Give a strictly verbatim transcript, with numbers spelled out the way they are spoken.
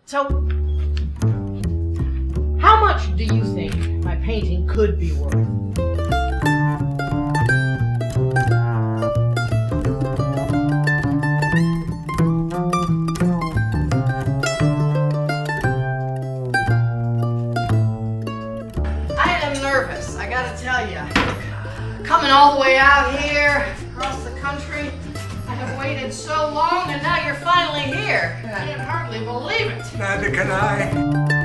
So, how much do you think my painting could be worth? I am nervous, I gotta tell you. Coming all the way out here, across the country, I have waited so long and now you're finally here. I can't hardly believe it. Neither can I.